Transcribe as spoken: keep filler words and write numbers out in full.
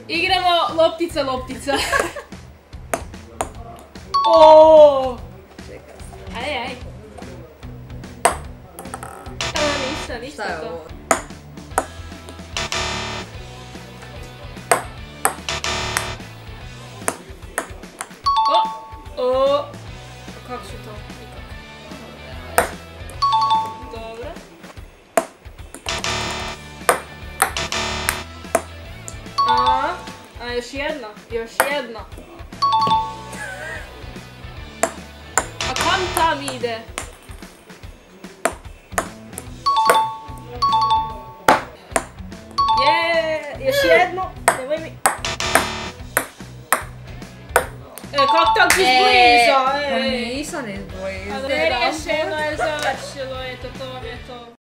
Igramo loptica, loptica. Oooo! Aj, aj. A, ništa, ništa to. Šta je ovo? O! O! Kako ću to? Nikako. Dobro. A, a još jedna, još jedna. A kam tam ide? Je, još jedno, nemoj mi. E, kako tako si izbliza? Pa nisam izbliza. Ali neriješeno je završilo, eto to je to.